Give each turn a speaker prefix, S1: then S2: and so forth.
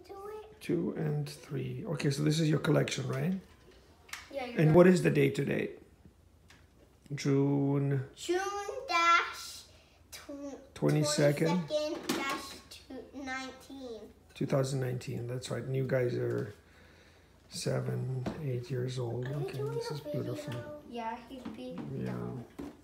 S1: to it.
S2: 2 and 3. Okay, so this is your collection, right?
S1: Yeah.
S2: And what is the date today? June
S1: dash
S2: 22nd,
S1: 19.
S2: 2019. That's right. And you guys are 7, 8 years old. Okay, this is beautiful.
S1: Yeah, he's big.
S2: Yeah.